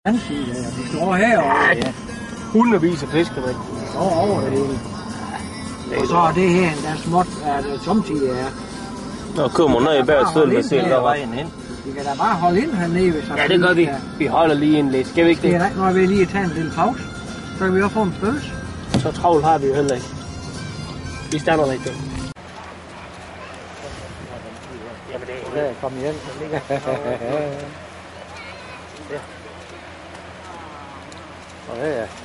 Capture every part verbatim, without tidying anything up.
anden side, ja. De står herovre, ja. Hundredvis af fiskemænd. De står over det hele. Og så er det her, der er småt, at det samtidig er. Nå, kommer ned i bagsiden og ser der vejen hen. Vi kan da bare holde ind hernede, hvis Ja, det gør vi. Vi holder lige en lidt. Skal vi ikke det? Det er når vi lige tager en lille pause. Så kan vi også få en pølse. Så travlt har vi jo heller ikke. Vi starter rigtig. Jamen det er Ja, kom igen. Den ligger. Ja. Og det er.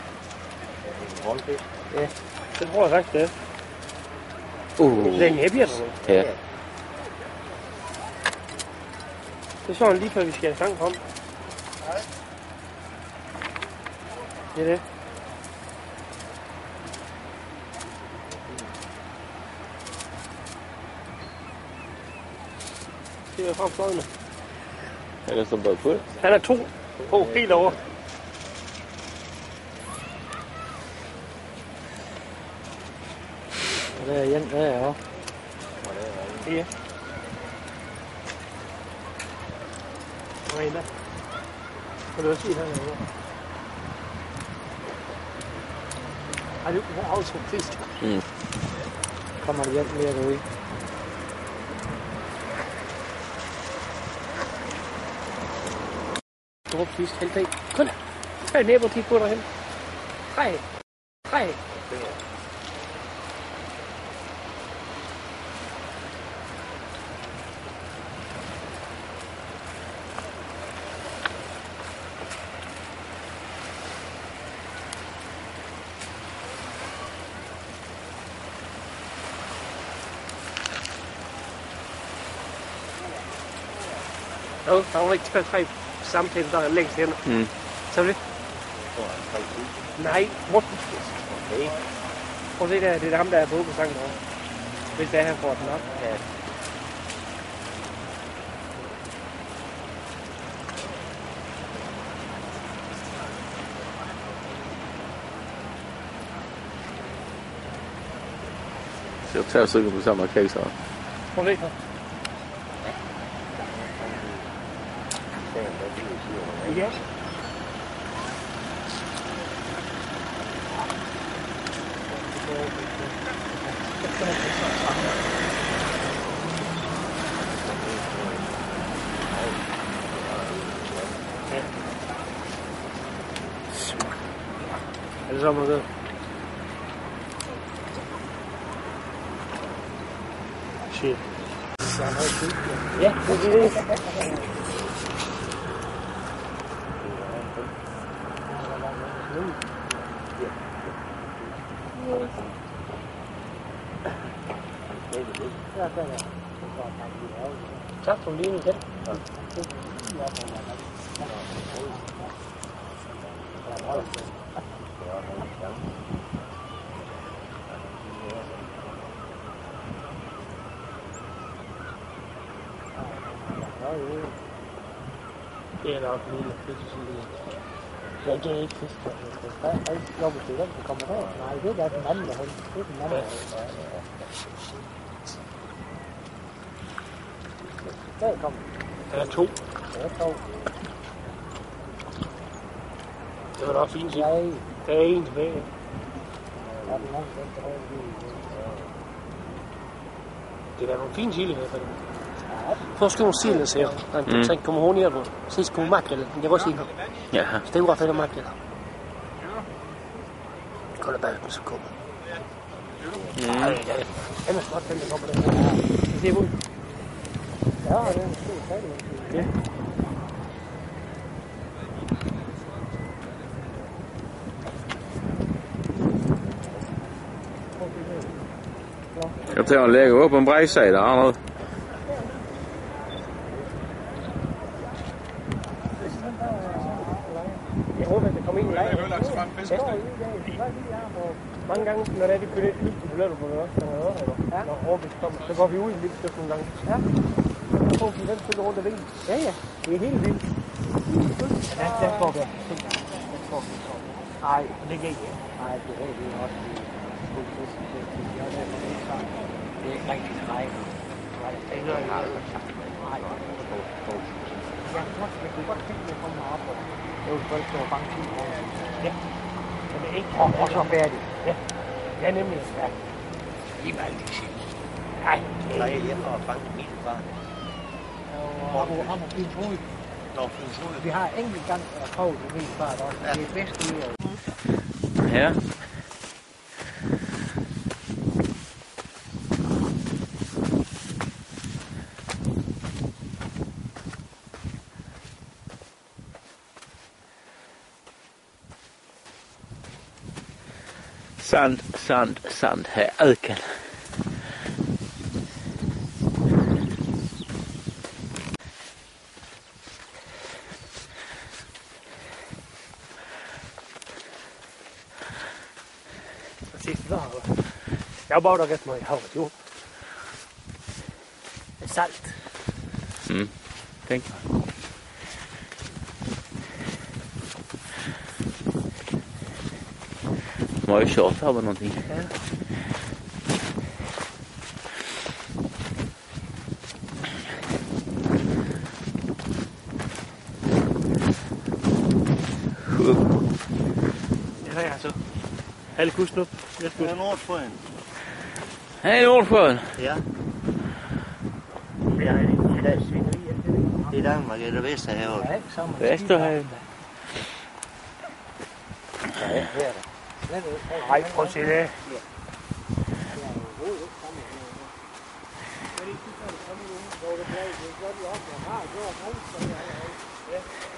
Ja, det tror jeg faktisk det er. Uh. Det er en æbjer. Ja. Det er sådan lige før vi skal have sang om. Det er det. Det er frem fløjene. Han er så bare på. Han er to på helt over. Og det er igen, det er også. Ja. Og en der. Kan du også se hernede? Har du også fisk? Mm. Kommer der hjem mere derude. Stor fisk, helt dag. Kom da. Her er næbber, kig på derhen. Hej. Hej. Jo, der var ikke tre, tre samtaler, der er længst henne. Mm. Så det? Nej, Morten. Okay. Prøv at se der, det er ham, der er på sangen over. Hvis det er, han får den op. Ja. Så jeg tager stykker på samme kage så. Prøv at se her. Ja. Er det så meget godt? Shit. Ja, det er det. Tak for lige nu igen. Det er nok lille fisk. Ja, det er ikke fisk. Der er ikke lov til den, der kommer der. Nej, det er den anden, der holder. Det er den anden. Der kommer. Der er to. Der er to. Det var nok fint. Ja, der er en tilbage. der er den anden, der er det er nogle fine sild i hvert fald. Först ska hon sillen ser mm. Sen kommer hon ner då. Sist kommer makrillen. Det var sillen. Ja. Stora fina makrillar. Kolla bälten som kommer. Mm. Ja, ja. Den är smart den kommer den. Det är god. Ja, det er en stor færdig. Ja. Jeg tager og lægger op på en brejsag, der er noget. Jeg håber, at det kommer ind i lejren. Mange gange, når det er, vi kører lidt ud, så bliver du på det også. Når Aarhus kommer, så går vi ud i lidt stykke nogle gange. Ja. Så får vi den stykke rundt af vingen. Ja, ja. Det er helt vildt. Ja, der får vi. Nej, det kan ikke. Nej, det er det også. Det er ikke rigtig træk. Det er noget, jeg har aldrig sagt. Nej. Jeg tror, jeg kunne godt tænke mig at komme op. Det var først til at fange ti år. Ja. Men det er ikke. Og, og så færdig. Ja. Ja, nemlig. Ja. Lige med alle de ting. Nej. Så er jeg hjemme og fange min barn. Og ham og ham og Fyn Frode. Nå, Fyn Frode. Vi har enkelt gang prøvet det mest bare også. Det er bedst i år. Ja. Sand, sand, sand her, öken. Sidste dag. Jeg var der ret meget i havet, jo. Det er salt. Mm, tänk. De har ju kört här med någonting. Ja. Ja, ja, så. Alle kusten op. Jeg Det er Nordsjøen. Hej Nordsjön! Ja. Ja, det er I Danmark er det Vesterhavet. Ja, ikke sammen. Vesterhavet. Ja, her er det. Nej, prøv at se det. Ja.